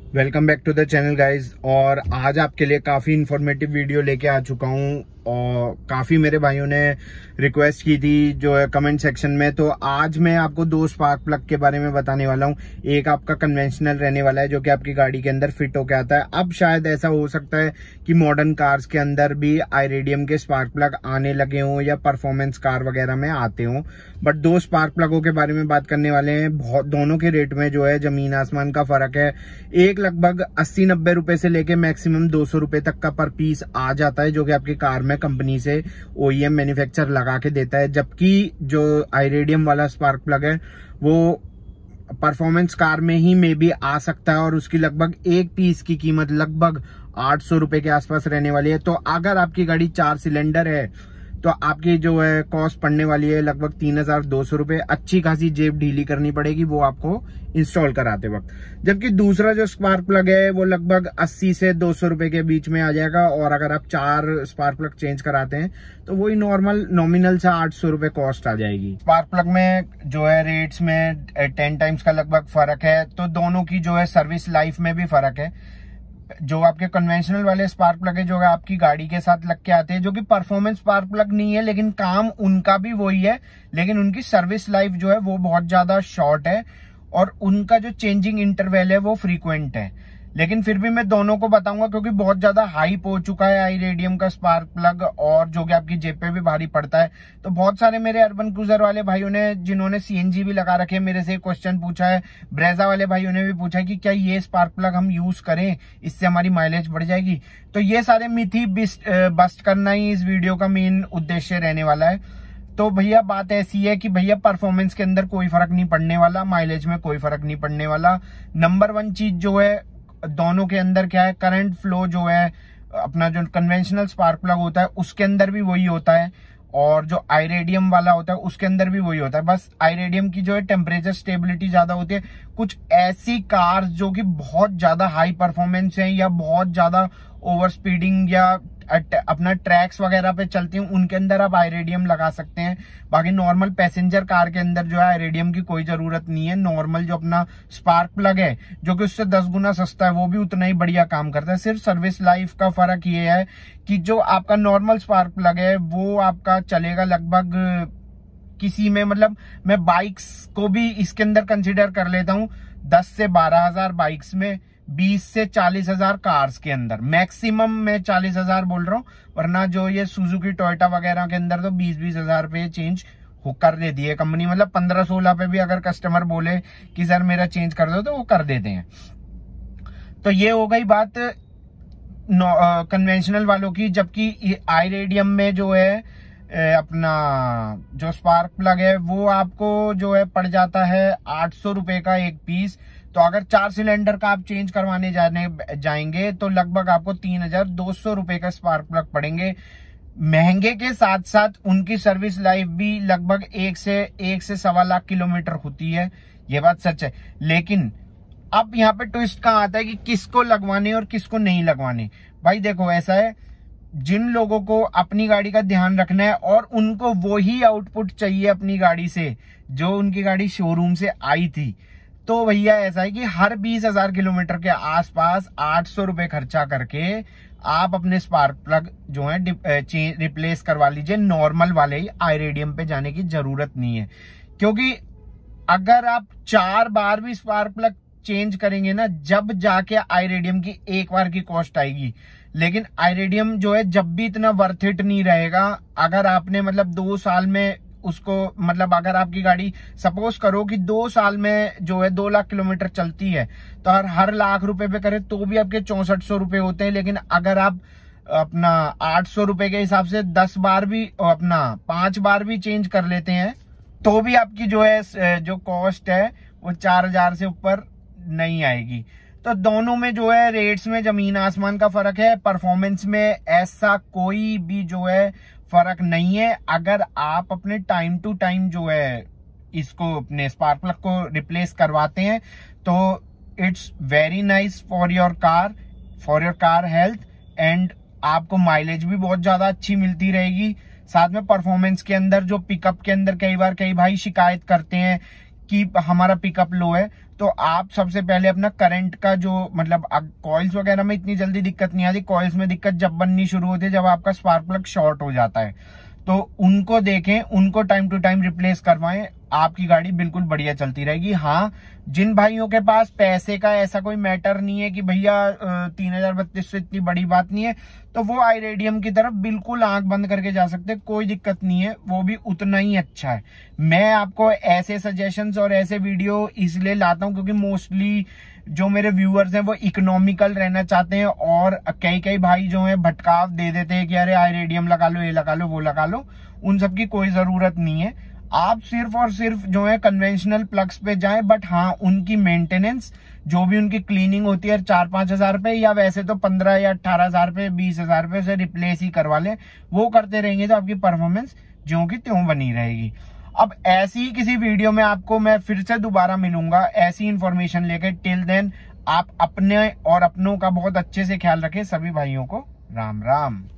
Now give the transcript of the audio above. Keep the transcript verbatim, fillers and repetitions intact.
Welcome back to the channel guys. और आज आपके लिए काफी इंफॉर्मेटिव वीडियो लेके आ चुका हूँ और काफी मेरे भाइयों ने रिक्वेस्ट की थी जो है कमेंट सेक्शन में। तो आज मैं आपको दो स्पार्क प्लग के बारे में बताने वाला हूँ। एक आपका कन्वेंशनल रहने वाला है जो कि आपकी गाड़ी के अंदर फिट होके आता है। अब शायद ऐसा हो सकता है कि मॉडर्न कार्स के अंदर भी आईरेडियम के स्पार्क प्लग आने लगे हों या परफॉर्मेंस कार वगैरह में आते हों, बट दो स्पार्क प्लगों के बारे में बात करने वाले हैं। बहुत दोनों के रेट में जो है जमीन आसमान का फर्क है। एक लगभग अस्सी नब्बे रुपए से लेके मैक्सिमम दो सौ रुपए तक का पर पीस आ जाता है जो कि आपकी कार में कंपनी से ओईएम मैन्युफैक्चर लगा के देता है। जबकि जो आईरेडियम वाला स्पार्क प्लग है वो परफॉर्मेंस कार में ही मे बी आ सकता है और उसकी लगभग एक पीस की कीमत लगभग आठ सौ रुपए के आसपास रहने वाली है। तो अगर आपकी गाड़ी चार सिलेंडर है तो आपकी जो है कॉस्ट पड़ने वाली है लगभग तीन हजार दो सौ रुपए। अच्छी खासी जेब ढीली करनी पड़ेगी वो आपको इंस्टॉल कराते वक्त। जबकि दूसरा जो स्पार्क प्लग है वो लगभग अस्सी से दो सौ रुपए के बीच में आ जाएगा और अगर आप चार स्पार्क प्लग चेंज कराते हैं तो वही नॉर्मल नॉमिनल से आठ सौ रुपए कॉस्ट आ जाएगी। स्पार्क प्लग में जो है रेट्स में टेन टाइम्स का लगभग फर्क है। तो दोनों की जो है सर्विस लाइफ में भी फर्क है। जो आपके कन्वेंशनल वाले स्पार्क प्लग है जो है आपकी गाड़ी के साथ लग के आते हैं, जो कि परफॉर्मेंस स्पार्क प्लग नहीं है लेकिन काम उनका भी वही है, लेकिन उनकी सर्विस लाइफ जो है वो बहुत ज्यादा शॉर्ट है और उनका जो चेंजिंग इंटरवल है वो फ्रीक्वेंट है। लेकिन फिर भी मैं दोनों को बताऊंगा क्योंकि बहुत ज्यादा हाइप हो चुका है आईरेडियम का स्पार्क प्लग और जो कि आपकी जेब पे भी भारी पड़ता है। तो बहुत सारे मेरे अर्बन क्रूजर वाले भाइयों ने जिन्होंने सीएनजी भी लगा रखे मेरे से क्वेश्चन पूछा है। ब्रेजा वाले भाइयों ने भी पूछा है कि क्या ये स्पार्क प्लग हम यूज करें, इससे हमारी माइलेज बढ़ जाएगी। तो ये सारे मिथ ही बस्ट करना ही इस वीडियो का मेन उद्देश्य रहने वाला है। तो भैया बात ऐसी है कि भैया परफॉर्मेंस के अंदर कोई फर्क नहीं पड़ने वाला, माइलेज में कोई फर्क नहीं पड़ने वाला। नंबर वन चीज जो है दोनों के अंदर क्या है, करंट फ्लो जो है अपना जो कन्वेंशनल स्पार्क प्लग होता है उसके अंदर भी वही होता है और जो आईरेडियम वाला होता है उसके अंदर भी वही होता है। बस आईरेडियम की जो है टेम्परेचर स्टेबिलिटी ज्यादा होती है। कुछ ऐसी कार्स जो कि बहुत ज्यादा हाई परफॉर्मेंस है या बहुत ज्यादा ओवर स्पीडिंग या अपना ट्रैक्स वगैरह पे चलती हैं उनके अंदर आप आईरेडियम लगा सकते हैं। बाकी नॉर्मल पैसेंजर कार के अंदर जो है आईरेडियम की कोई जरूरत नहीं है। नॉर्मल जो अपना स्पार्क प्लग है जो कि उससे दस गुना सस्ता है वो भी उतना ही बढ़िया काम करता है। सिर्फ सर्विस लाइफ का फर्क ये है कि जो आपका नॉर्मल स्पार्क प्लग है वो आपका चलेगा लगभग किसी में, मतलब मैं बाइक्स को भी इसके अंदर कंसिडर कर लेता हूँ, दस से बारह हजार बाइक्स में, बीस से चालीस हजार कार्स के अंदर, मैक्सिमम मैं चालीस हजार बोल रहा हूँ, वरना जो ये सुजुकी टोयोटा वगैरह के अंदर तो बीस बीस हजार पे चेंज हो कर देती है कंपनी। मतलब पंद्रह सोलह पे भी अगर कस्टमर बोले कि सर मेरा चेंज कर दो तो वो कर देते हैं। तो ये हो गई बात कन्वेंशनल वालों की। जबकि आईरेडियम में जो है अपना जो स्पार्क प्लग है वो आपको जो है पड़ जाता है आठ सौ रुपए का एक पीस। तो अगर चार सिलेंडर का आप चेंज करवाने जाने जाएंगे तो लगभग आपको तीन हजार दो सौ रुपए का स्पार्क प्लग पड़ेंगे। महंगे के साथ साथ उनकी सर्विस लाइफ भी लगभग एक से एक से सवा लाख किलोमीटर होती है, ये बात सच है। लेकिन अब यहाँ पे ट्विस्ट कहाँ आता है कि किसको लगवाने और किसको नहीं लगवाने। भाई देखो ऐसा है, जिन लोगों को अपनी गाड़ी का ध्यान रखना है और उनको वही आउटपुट चाहिए अपनी गाड़ी से जो उनकी गाड़ी शोरूम से आई थी, तो भैया ऐसा है कि हर बीस हजार किलोमीटर के आसपास आठ सौ रुपए खर्चा करके आप अपने स्पार्क प्लग जो है रिप्लेस करवा लीजिए। नॉर्मल वाले ही आईरेडियम पे जाने की जरूरत नहीं है, क्योंकि अगर आप चार बार भी स्पार्क प्लग चेंज करेंगे ना जब जाके आईरेडियम की एक बार की कॉस्ट आएगी। लेकिन आईरेडियम जो है जब भी इतना वर्थ इट नहीं रहेगा। अगर आपने मतलब दो साल में उसको, मतलब अगर आपकी गाड़ी सपोज करो कि दो साल में जो है दो लाख किलोमीटर चलती है तो हर हर लाख रुपए पे करें तो भी आपके चौसठ सौ रुपए होते हैं। लेकिन अगर आप अपना आठ सौ रुपए के हिसाब से दस बार भी अपना पांच बार भी चेंज कर लेते हैं तो भी आपकी जो है जो कॉस्ट है वो चार हजार से ऊपर नहीं आएगी। तो दोनों में जो है रेट्स में जमीन आसमान का फर्क है। परफॉर्मेंस में ऐसा कोई भी जो है फर्क नहीं है। अगर आप अपने टाइम टू टाइम जो है इसको अपने स्पार्क प्लग को रिप्लेस करवाते हैं तो it's very nice for your car, for your car health, and आपको माइलेज भी बहुत ज्यादा अच्छी मिलती रहेगी। साथ में परफॉर्मेंस के अंदर जो पिकअप के अंदर कई बार कई भाई शिकायत करते हैं कि हमारा पिकअप लो है, तो आप सबसे पहले अपना करंट का जो मतलब कॉइल्स वगैरह में इतनी जल्दी दिक्कत नहीं आती, कॉइल्स में दिक्कत जब बननी शुरू होती है जब आपका स्पार्क प्लग शॉर्ट हो जाता है, तो उनको देखें, उनको टाइम टू टाइम रिप्लेस करवाएं, आपकी गाड़ी बिल्कुल बढ़िया चलती रहेगी। हाँ, जिन भाइयों के पास पैसे का ऐसा कोई मैटर नहीं है कि भैया तीन हजार बत्तीस से इतनी बड़ी बात नहीं है, तो वो आईरेडियम की तरफ बिल्कुल आंख बंद करके जा सकते हैं, कोई दिक्कत नहीं है, वो भी उतना ही अच्छा है। मैं आपको ऐसे सजेशंस और ऐसे वीडियो इसलिए लाता हूं क्योंकि मोस्टली जो मेरे व्यूअर्स हैं वो इकोनॉमिकल रहना चाहते हैं, और कई कई भाई जो है भटकाव दे देते हैं कि अरे आईरेडियम लगा लो, ये लगा लो, वो लगा लो। उन सब की कोई जरूरत नहीं है, आप सिर्फ और सिर्फ जो है कन्वेंशनल प्लग्स पे जाएं। बट हाँ, उनकी मेंटेनेंस जो भी उनकी क्लीनिंग होती है चार पांच हजार रुपए, या वैसे तो पंद्रह या अठारह हजार रुपए, बीस हजार रुपए से रिप्लेस ही करवा लें, वो करते रहेंगे तो आपकी परफॉर्मेंस ज्यों की त्यों बनी रहेगी। अब ऐसी ही किसी वीडियो में आपको मैं फिर से दोबारा मिलूंगा ऐसी इंफॉर्मेशन लेकर। टिल देन आप अपने और अपनों का बहुत अच्छे से ख्याल रखें। सभी भाइयों को राम राम।